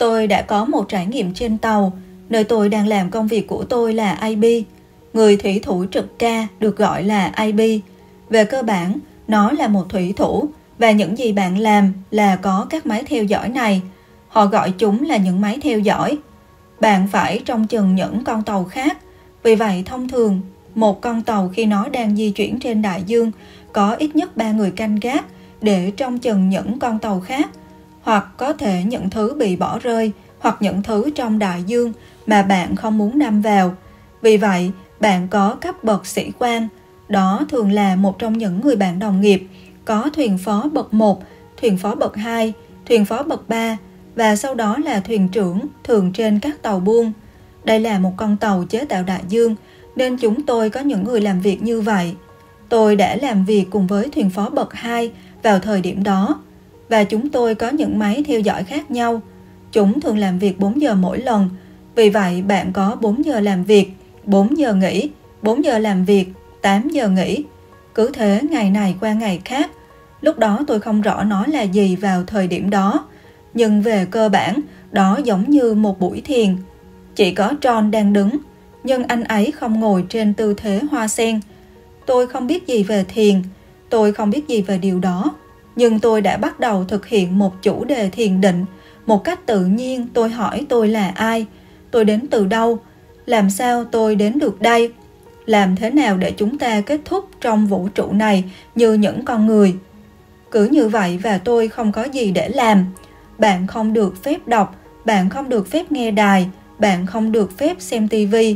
Tôi đã có một trải nghiệm trên tàu, nơi tôi đang làm công việc của tôi là IB. Người thủy thủ trực ca được gọi là IB. Về cơ bản, nó là một thủy thủ và những gì bạn làm là có các máy theo dõi này. Họ gọi chúng là những máy theo dõi. Bạn phải trông chừng những con tàu khác. Vì vậy, thông thường, một con tàu khi nó đang di chuyển trên đại dương có ít nhất 3 người canh gác để trông chừng những con tàu khác, hoặc có thể những thứ bị bỏ rơi hoặc những thứ trong đại dương mà bạn không muốn đâm vào. Vì vậy, bạn có cấp bậc sĩ quan. Đó thường là một trong những người bạn đồng nghiệp. Có thuyền phó bậc 1, thuyền phó bậc 2, thuyền phó bậc 3 và sau đó là thuyền trưởng thường trên các tàu buôn. Đây là một con tàu chế tạo đại dương nên chúng tôi có những người làm việc như vậy. Tôi đã làm việc cùng với thuyền phó bậc 2 vào thời điểm đó và chúng tôi có những máy theo dõi khác nhau. Chúng thường làm việc 4 giờ mỗi lần. Vì vậy, bạn có 4 giờ làm việc, 4 giờ nghỉ, 4 giờ làm việc, 8 giờ nghỉ. Cứ thế ngày này qua ngày khác. Lúc đó tôi không rõ nó là gì vào thời điểm đó. Nhưng về cơ bản, đó giống như một buổi thiền. Chỉ có John đang đứng, nhưng anh ấy không ngồi trên tư thế hoa sen. Tôi không biết gì về thiền, tôi không biết gì về điều đó. Nhưng tôi đã bắt đầu thực hiện một chủ đề thiền định. Một cách tự nhiên tôi hỏi tôi là ai, tôi đến từ đâu, làm sao tôi đến được đây, làm thế nào để chúng ta kết thúc trong vũ trụ này như những con người. Cứ như vậy và tôi không có gì để làm. Bạn không được phép đọc, bạn không được phép nghe đài, bạn không được phép xem tivi.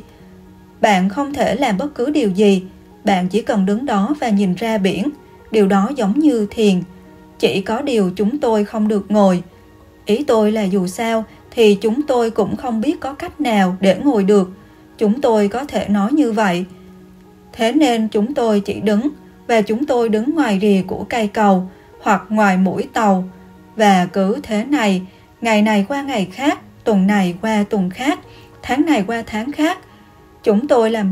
Bạn không thể làm bất cứ điều gì, bạn chỉ cần đứng đó và nhìn ra biển. Điều đó giống như thiền. Chỉ có điều chúng tôi không được ngồi. Ý tôi là dù sao thì chúng tôi cũng không biết có cách nào để ngồi được. Chúng tôi có thể nói như vậy. Thế nên chúng tôi chỉ đứng, và chúng tôi đứng ngoài rìa của cây cầu hoặc ngoài mũi tàu. Và cứ thế này, ngày này qua ngày khác, tuần này qua tuần khác, tháng này qua tháng khác. Chúng tôi làm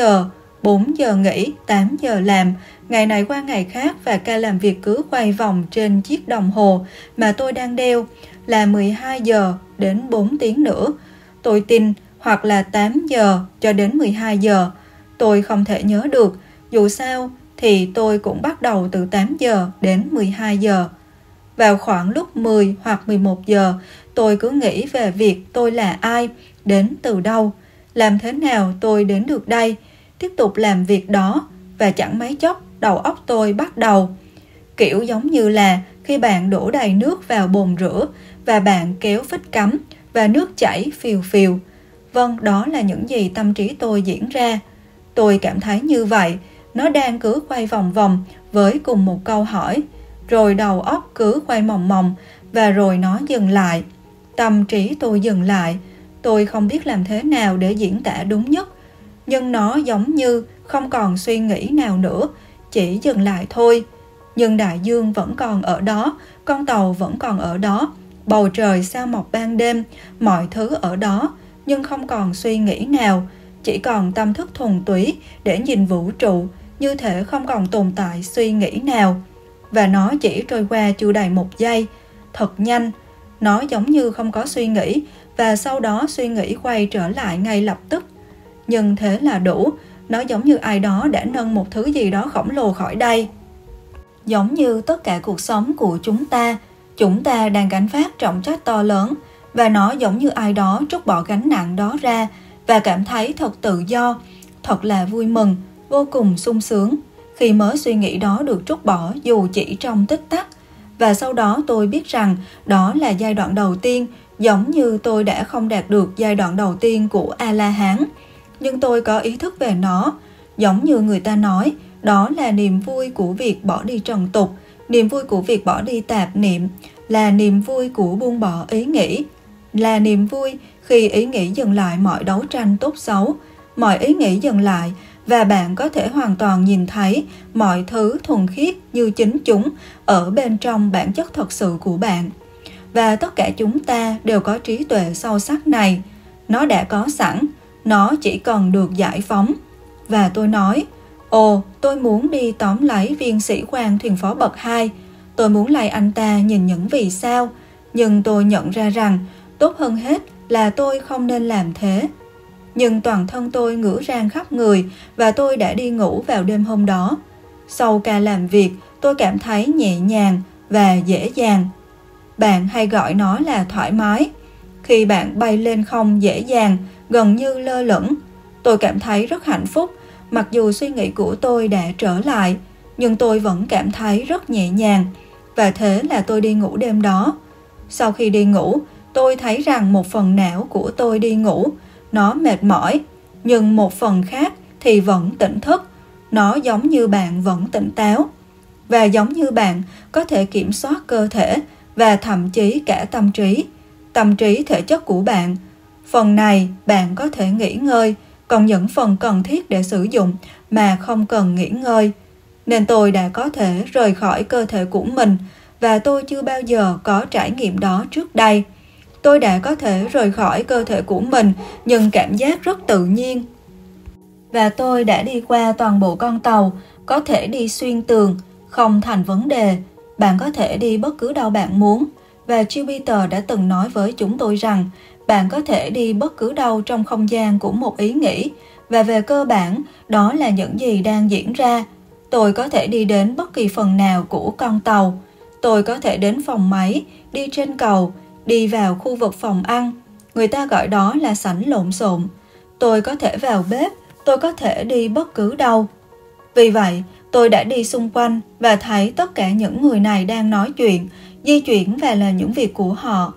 4 giờ nghỉ, 8 giờ làm, ngày này qua ngày khác, và ca làm việc cứ quay vòng trên chiếc đồng hồ mà tôi đang đeo là 12 giờ đến 4 tiếng nữa. Tôi tin, hoặc là 8 giờ cho đến 12 giờ. Tôi không thể nhớ được, dù sao thì tôi cũng bắt đầu từ 8 giờ đến 12 giờ. Vào khoảng lúc 10 hoặc 11 giờ, tôi cứ nghĩ về việc tôi là ai, đến từ đâu, làm thế nào tôi đến được đây, tiếp tục làm việc đó, và chẳng mấy chốc đầu óc tôi bắt đầu. Kiểu giống như là khi bạn đổ đầy nước vào bồn rửa và bạn kéo phích cắm và nước chảy phìu phìu. Vâng, đó là những gì tâm trí tôi diễn ra. Tôi cảm thấy như vậy, nó đang cứ quay vòng vòng với cùng một câu hỏi. Rồi đầu óc cứ quay mòng mòng và rồi nó dừng lại. Tâm trí tôi dừng lại. Tôi không biết làm thế nào để diễn tả đúng nhất. Nhưng nó giống như không còn suy nghĩ nào nữa, chỉ dừng lại thôi. Nhưng đại dương vẫn còn ở đó, con tàu vẫn còn ở đó, bầu trời sao mọc ban đêm, mọi thứ ở đó, nhưng không còn suy nghĩ nào, chỉ còn tâm thức thuần túy để nhìn vũ trụ, như thể không còn tồn tại suy nghĩ nào. Và nó chỉ trôi qua chưa đầy 1 giây, thật nhanh. Nó giống như không có suy nghĩ, và sau đó suy nghĩ quay trở lại ngay lập tức. Nhưng thế là đủ, nó giống như ai đó đã nâng một thứ gì đó khổng lồ khỏi đây. Giống như tất cả cuộc sống của chúng ta đang gánh vác trọng trách to lớn, và nó giống như ai đó trút bỏ gánh nặng đó ra và cảm thấy thật tự do, thật là vui mừng, vô cùng sung sướng khi mớ suy nghĩ đó được trút bỏ dù chỉ trong tích tắc. Và sau đó tôi biết rằng đó là giai đoạn đầu tiên, giống như tôi đã không đạt được giai đoạn đầu tiên của A-la-hán. Nhưng tôi có ý thức về nó, giống như người ta nói, đó là niềm vui của việc bỏ đi trần tục, niềm vui của việc bỏ đi tạp niệm, là niềm vui của buông bỏ ý nghĩ, là niềm vui khi ý nghĩ dừng lại mọi đấu tranh tốt xấu, mọi ý nghĩ dừng lại và bạn có thể hoàn toàn nhìn thấy mọi thứ thuần khiết như chính chúng ở bên trong bản chất thật sự của bạn. Và tất cả chúng ta đều có trí tuệ sâu sắc này. Nó đã có sẵn, nó chỉ cần được giải phóng. Và tôi nói, tôi muốn đi tóm lấy viên sĩ quan thuyền phó bậc 2. Tôi muốn lay anh ta nhìn những vì sao. Nhưng tôi nhận ra rằng Tốt hơn hết là tôi không nên làm thế. Nhưng toàn thân tôi ngửa rang khắp người và tôi đã đi ngủ vào đêm hôm đó. Sau ca làm việc, tôi cảm thấy nhẹ nhàng và dễ dàng. Bạn hay gọi nó là thoải mái. Khi bạn bay lên không dễ dàng, gần như lơ lửng, tôi cảm thấy rất hạnh phúc. Mặc dù suy nghĩ của tôi đã trở lại, nhưng tôi vẫn cảm thấy rất nhẹ nhàng. Và thế là tôi đi ngủ đêm đó. Sau khi đi ngủ, tôi thấy rằng một phần não của tôi đi ngủ, nó mệt mỏi, nhưng một phần khác thì vẫn tỉnh thức. Nó giống như bạn vẫn tỉnh táo. Và giống như bạn có thể kiểm soát cơ thể và thậm chí cả tâm trí thể chất của bạn. Phần này bạn có thể nghỉ ngơi, còn những phần cần thiết để sử dụng mà không cần nghỉ ngơi. Nên tôi đã có thể rời khỏi cơ thể của mình và tôi chưa bao giờ có trải nghiệm đó trước đây. Tôi đã có thể rời khỏi cơ thể của mình nhưng cảm giác rất tự nhiên. Và tôi đã đi qua toàn bộ con tàu, có thể đi xuyên tường, không thành vấn đề. Bạn có thể đi bất cứ đâu bạn muốn. Và Jupiter đã từng nói với chúng tôi rằng bạn có thể đi bất cứ đâu trong không gian của một ý nghĩ. Và về cơ bản, đó là những gì đang diễn ra. Tôi có thể đi đến bất kỳ phần nào của con tàu. Tôi có thể đến phòng máy, đi trên cầu, đi vào khu vực phòng ăn. Người ta gọi đó là sảnh lộn xộn. Tôi có thể vào bếp, tôi có thể đi bất cứ đâu. Vì vậy, tôi đã đi xung quanh và thấy tất cả những người này đang nói chuyện, di chuyển và làm những việc của họ.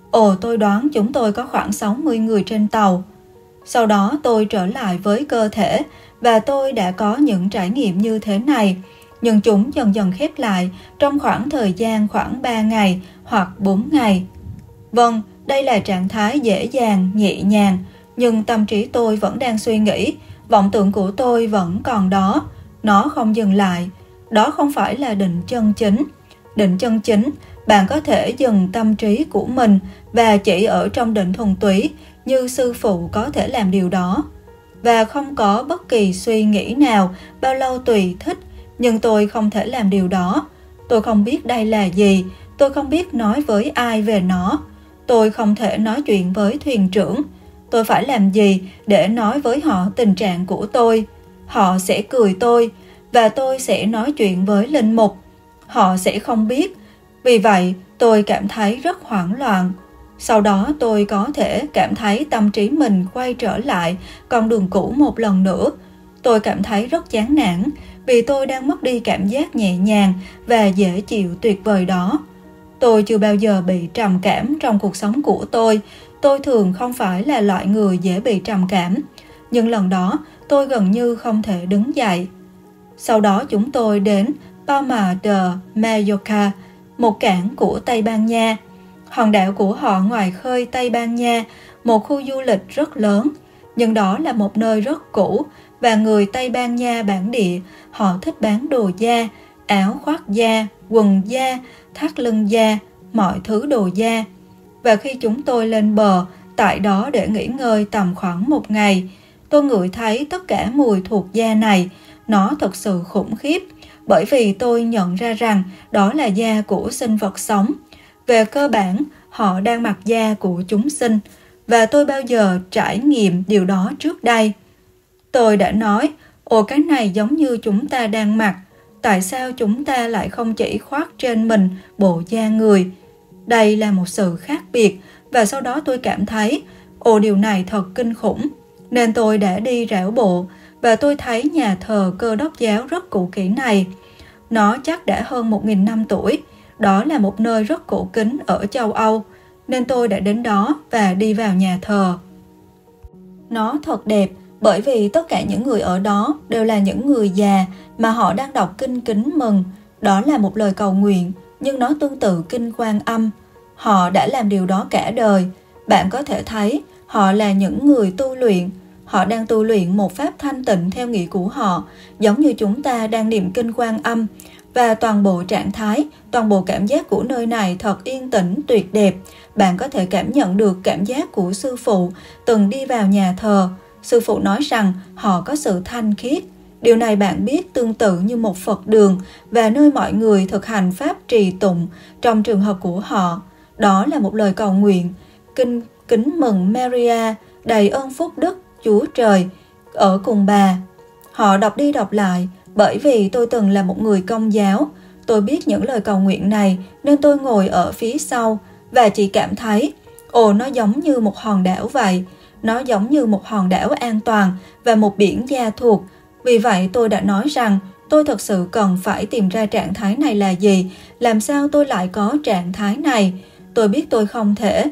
Tôi đoán chúng tôi có khoảng 60 người trên tàu. Sau đó tôi trở lại với cơ thể và tôi đã có những trải nghiệm như thế này, nhưng chúng dần dần khép lại trong khoảng thời gian khoảng 3 ngày hoặc 4 ngày. Vâng, đây là trạng thái dễ dàng, nhẹ nhàng, nhưng tâm trí tôi vẫn đang suy nghĩ, vọng tưởng của tôi vẫn còn đó, nó không dừng lại. Đó không phải là định chân chính. Định chân chính, bạn có thể dừng tâm trí của mình và chỉ ở trong định thuần túy như sư phụ có thể làm điều đó. Và không có bất kỳ suy nghĩ nào bao lâu tùy thích, nhưng tôi không thể làm điều đó. Tôi không biết đây là gì, tôi không biết nói với ai về nó. Tôi không thể nói chuyện với thuyền trưởng. Tôi phải làm gì để nói với họ tình trạng của tôi? Họ sẽ cười tôi và tôi sẽ nói chuyện với linh mục. Họ sẽ không biết. Vì vậy, tôi cảm thấy rất hoảng loạn. Sau đó tôi có thể cảm thấy tâm trí mình quay trở lại con đường cũ một lần nữa. Tôi cảm thấy rất chán nản vì tôi đang mất đi cảm giác nhẹ nhàng và dễ chịu tuyệt vời đó. Tôi chưa bao giờ bị trầm cảm trong cuộc sống của tôi. Tôi thường không phải là loại người dễ bị trầm cảm. Nhưng lần đó tôi gần như không thể đứng dậy. Sau đó chúng tôi đến Palma de Mallorca, một cảng của Tây Ban Nha. Hòn đảo của họ ngoài khơi Tây Ban Nha, một khu du lịch rất lớn. Nhưng đó là một nơi rất cũ và người Tây Ban Nha bản địa, họ thích bán đồ da, áo khoác da, quần da, thắt lưng da, mọi thứ đồ da. Và khi chúng tôi lên bờ tại đó để nghỉ ngơi tầm khoảng 1 ngày, tôi ngửi thấy tất cả mùi thuộc da này. Nó thật sự khủng khiếp, bởi vì tôi nhận ra rằng đó là da của sinh vật sống. Về cơ bản, họ đang mặc da của chúng sinh, và tôi bao giờ trải nghiệm điều đó trước đây. Tôi đã nói, cái này giống như chúng ta đang mặc. Tại sao chúng ta lại không chỉ khoác trên mình bộ da người? Đây là một sự khác biệt, và sau đó tôi cảm thấy, điều này thật kinh khủng. Nên tôi đã đi rảo bộ, và tôi thấy nhà thờ Cơ Đốc giáo rất cũ kỹ này. Nó chắc đã hơn 1.000 năm tuổi. Đó là một nơi rất cổ kính ở châu Âu, nên tôi đã đến đó và đi vào nhà thờ. Nó thật đẹp, bởi vì tất cả những người ở đó đều là những người già mà họ đang đọc kinh kính mừng. Đó là một lời cầu nguyện, nhưng nó tương tự kinh Quan Âm. Họ đã làm điều đó cả đời. Bạn có thể thấy họ là những người tu luyện. Họ đang tu luyện một pháp thanh tịnh theo nghĩa của họ, giống như chúng ta đang niệm kinh Quan Âm. Và toàn bộ trạng thái, toàn bộ cảm giác của nơi này thật yên tĩnh, tuyệt đẹp. Bạn có thể cảm nhận được cảm giác của sư phụ từng đi vào nhà thờ. Sư phụ nói rằng họ có sự thanh khiết. Điều này bạn biết tương tự như một Phật đường và nơi mọi người thực hành pháp trì tụng trong trường hợp của họ. Đó là một lời cầu nguyện. kinh kính mừng Maria, đầy ơn phúc đức, Chúa Trời, ở cùng bà. Họ đọc đi đọc lại, bởi vì tôi từng là một người Công giáo. Tôi biết những lời cầu nguyện này nên tôi ngồi ở phía sau và chỉ cảm thấy, nó giống như một hòn đảo vậy. Nó giống như một hòn đảo an toàn và một biển gia thuộc. Vì vậy tôi đã nói rằng tôi thật sự cần phải tìm ra trạng thái này là gì, làm sao tôi lại có trạng thái này. Tôi biết tôi không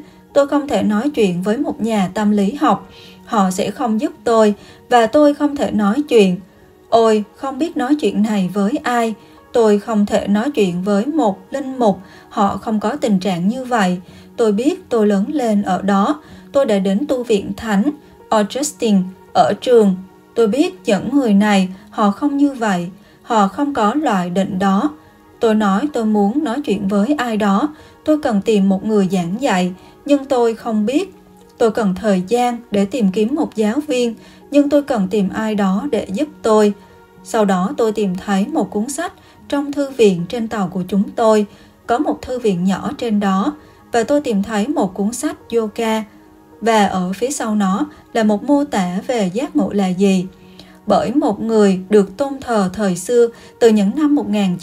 thể nói chuyện với một nhà tâm lý học. Họ sẽ không giúp tôi và tôi không thể nói chuyện. Ôi, không biết nói chuyện này với ai. Tôi không thể nói chuyện với một linh mục, họ không có tình trạng như vậy. Tôi biết tôi lớn lên ở đó. Tôi đã đến tu viện Thánh Augustine ở trường. Tôi biết những người này, họ không như vậy. Họ không có loại định đó. Tôi nói tôi muốn nói chuyện với ai đó. Tôi cần tìm một người giảng dạy, nhưng tôi không biết. Tôi cần thời gian để tìm kiếm một giáo viên, nhưng tôi cần tìm ai đó để giúp tôi. Sau đó tôi tìm thấy một cuốn sách trong thư viện trên tàu của chúng tôi. Có một thư viện nhỏ trên đó, và tôi tìm thấy một cuốn sách yoga. Và ở phía sau nó là một mô tả về giác ngộ là gì. Bởi một người được tôn thờ thời xưa từ những năm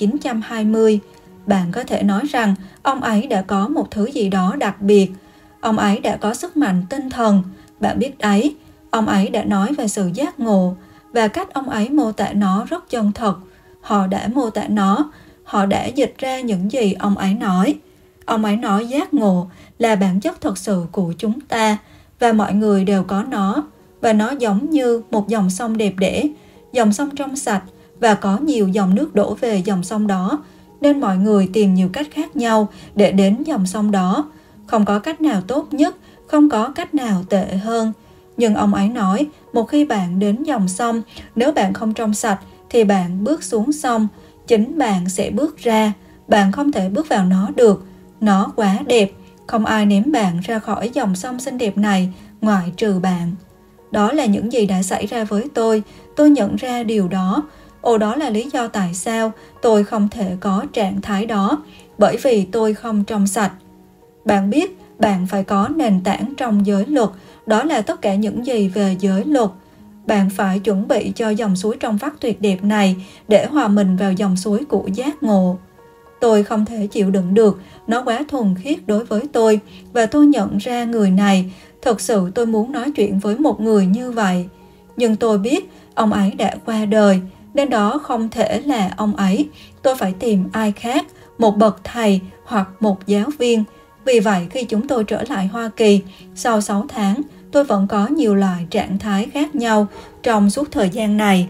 1920. Bạn có thể nói rằng ông ấy đã có một thứ gì đó đặc biệt. Ông ấy đã có sức mạnh tinh thần. Bạn biết đấy, ông ấy đã nói về sự giác ngộ và cách ông ấy mô tả nó rất chân thật. Họ đã mô tả nó, họ đã dịch ra những gì ông ấy nói. Ông ấy nói giác ngộ là bản chất thật sự của chúng ta và mọi người đều có nó. Và nó giống như một dòng sông đẹp đẽ, dòng sông trong sạch và có nhiều dòng nước đổ về dòng sông đó. Nên mọi người tìm nhiều cách khác nhau để đến dòng sông đó. Không có cách nào tốt nhất, không có cách nào tệ hơn. Nhưng ông ấy nói, một khi bạn đến dòng sông, nếu bạn không trong sạch thì bạn bước xuống sông, chính bạn sẽ bước ra. Bạn không thể bước vào nó được. Nó quá đẹp, không ai ném bạn ra khỏi dòng sông xinh đẹp này ngoại trừ bạn. Đó là những gì đã xảy ra với tôi nhận ra điều đó. Đó là lý do tại sao tôi không thể có trạng thái đó, bởi vì tôi không trong sạch. Bạn biết, bạn phải có nền tảng trong giới luật, đó là tất cả những gì về giới luật. Bạn phải chuẩn bị cho dòng suối trong vắt tuyệt đẹp này để hòa mình vào dòng suối của giác ngộ. Tôi không thể chịu đựng được, nó quá thuần khiết đối với tôi và tôi nhận ra người này. Thực sự tôi muốn nói chuyện với một người như vậy. Nhưng tôi biết ông ấy đã qua đời, nên đó không thể là ông ấy. Tôi phải tìm ai khác, một bậc thầy hoặc một giáo viên. Vì vậy khi chúng tôi trở lại Hoa Kỳ, sau 6 tháng, tôi vẫn có nhiều loại trạng thái khác nhau trong suốt thời gian này.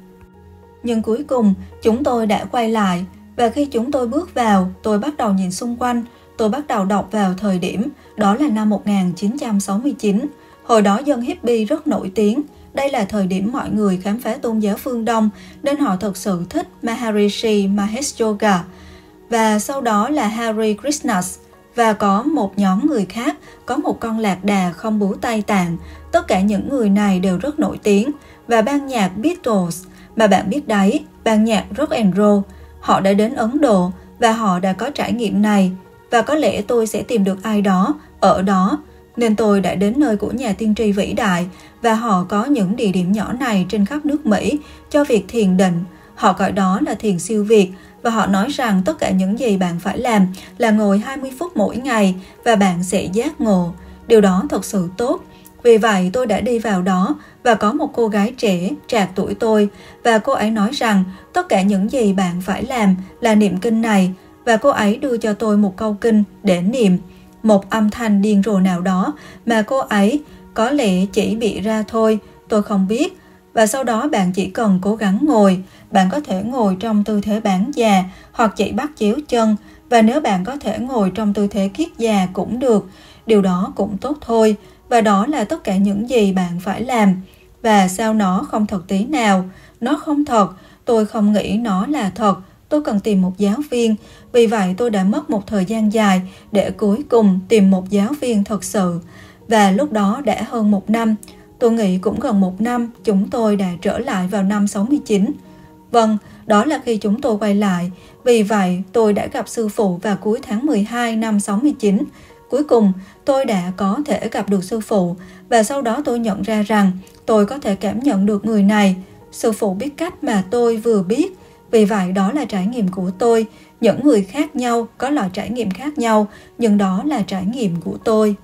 Nhưng cuối cùng, chúng tôi đã quay lại. Và khi chúng tôi bước vào, tôi bắt đầu nhìn xung quanh. Tôi bắt đầu đọc vào thời điểm, đó là năm 1969. Hồi đó dân hippie rất nổi tiếng. Đây là thời điểm mọi người khám phá tôn giáo phương Đông, nên họ thực sự thích Maharishi Mahesh Yoga. Và sau đó là Hare Krishnas. Và có một nhóm người khác, có một con lạc đà không bú Tây Tạng. Tất cả những người này đều rất nổi tiếng. Và ban nhạc Beatles, mà bạn biết đấy, ban nhạc rock and roll. Họ đã đến Ấn Độ và họ đã có trải nghiệm này. Và có lẽ tôi sẽ tìm được ai đó ở đó. Nên tôi đã đến nơi của nhà tiên tri vĩ đại và họ có những địa điểm nhỏ này trên khắp nước Mỹ cho việc thiền định. Họ gọi đó là thiền siêu việt và họ nói rằng tất cả những gì bạn phải làm là ngồi 20 phút mỗi ngày và bạn sẽ giác ngộ. Điều đó thật sự tốt. Vì vậy tôi đã đi vào đó và có một cô gái trẻ, trạc tuổi tôi, và cô ấy nói rằng tất cả những gì bạn phải làm là niệm kinh này, và cô ấy đưa cho tôi một câu kinh để niệm, một âm thanh điên rồ nào đó mà cô ấy có lẽ chỉ bị ra thôi, tôi không biết. Và sau đó bạn chỉ cần cố gắng ngồi, bạn có thể ngồi trong tư thế bán già hoặc chỉ bắt chéo chân, và nếu bạn có thể ngồi trong tư thế kiết già cũng được, điều đó cũng tốt thôi. Và đó là tất cả những gì bạn phải làm. Và sao nó không thật tí nào? Nó không thật, tôi không nghĩ nó là thật. Tôi cần tìm một giáo viên. Vì vậy tôi đã mất một thời gian dài để cuối cùng tìm một giáo viên thật sự. Và lúc đó đã hơn 1 năm. Tôi nghĩ cũng gần 1 năm chúng tôi đã trở lại vào năm 69. Vâng, đó là khi chúng tôi quay lại. Vì vậy tôi đã gặp sư phụ vào cuối tháng 12 năm 69. Cuối cùng, tôi đã có thể gặp được sư phụ và sau đó tôi nhận ra rằng tôi có thể cảm nhận được người này. Sư phụ biết cách mà tôi vừa biết. Vì vậy đó là trải nghiệm của tôi. Những người khác nhau có loại trải nghiệm khác nhau, nhưng đó là trải nghiệm của tôi.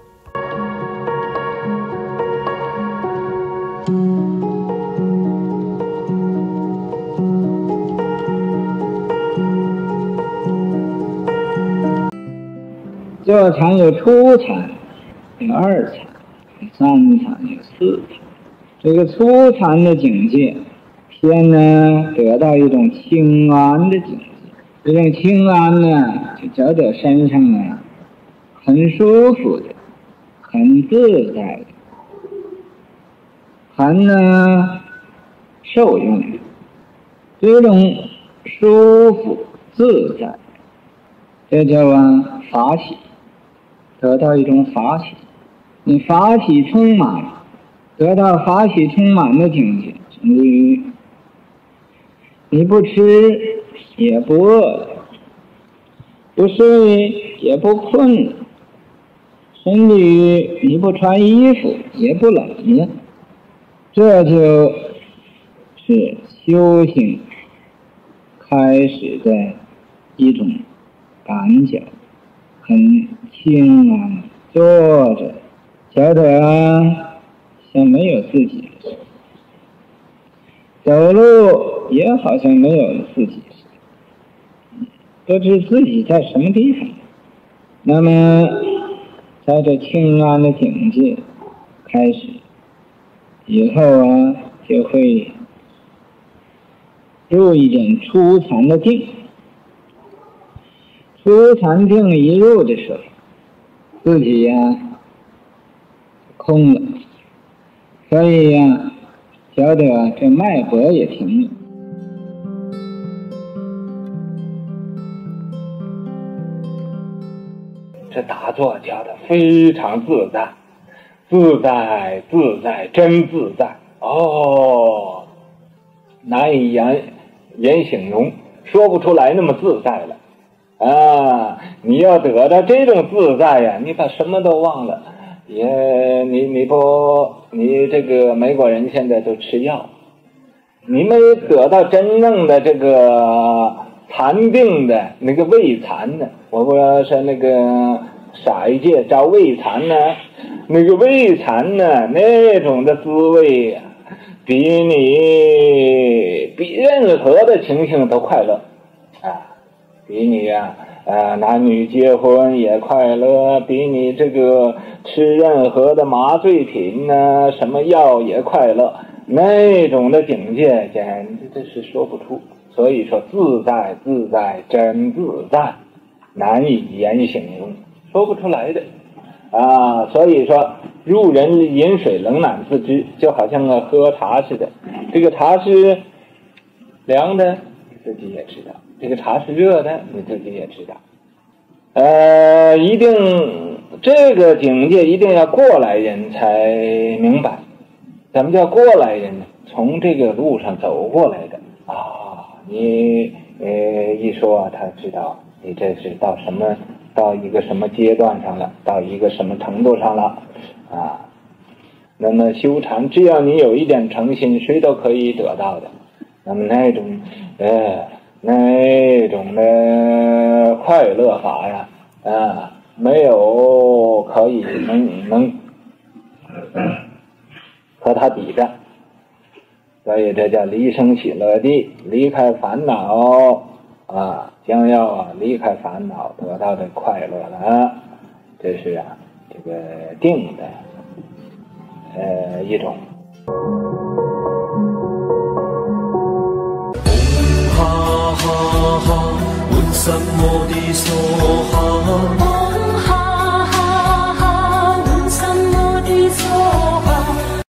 坐禅有初禅，有二禅，有三禅，有四禅。这个初禅的境界，先呢得到一种清安的境界。这种清安呢，就觉得身上啊很舒服的，很自在的，很呢受用的。这种舒服自在，这叫法喜。得到一种法喜，你法喜充满，得到法喜充满的境界，甚至于你不吃也不饿，不睡也不困，甚至于你不穿衣服也不冷了，这就是修行开始的一种感觉。很轻啊，坐着，觉得像没有自己的事，走路也好像没有自己似的，不知自己在什么地方。那么，在这清安的境界开始以后啊，就会入一种初禅的定。初禅定一入的时候，自己空了，所以觉得这脉搏也停了。 这打坐觉得非常自在，自在自在真自在哦，难以言形容，说不出来那么自在了。你要得到这种自在呀，你把什么都忘了，你这个美国人现在都吃药，你没得到真正的这个禅定的那个胃禅呢，我不知道是那个啥一届叫胃禅呢，那个胃禅呢，那种的滋味呀，比任何的情形都快乐比你男女结婚也快乐，比你这个吃任何的麻醉品呢，什么药也快乐，那种的境界简直这是说不出。所以说自在自在真自在，难以言形容，说不出来的所以说入人饮水冷暖自知，就好像喝茶似的，这个茶是凉的你自己也知道，这个茶是热的你自己也知道一定这个境界一定要过来人才明白。怎么叫过来人呢？从这个路上走过来的你一说他知道你这是到一个什么阶段上了，到一个什么程度上了那么修禅只要你有一点诚心，谁都可以得到的。那么那种的快乐法呀没有可以能和他比的。所以这叫离生喜乐地，离开烦恼将要离开烦恼得到的快乐了。这是这个定的一种。 哈哈哈，温什么的梭哈。